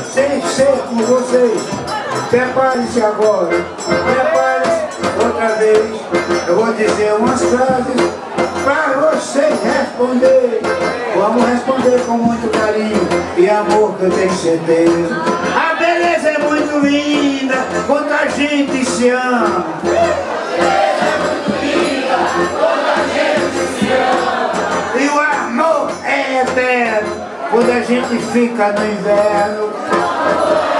sem ser com vocês. Prepare-se agora, prepare-se outra vez. Eu vou dizer umas frases para vocês responder. Vamos responder com muito carinho e amor, que eu tenho certeza. A beleza é muito linda quando a gente se ama. E o amor é eterno quando a gente fica no inverno.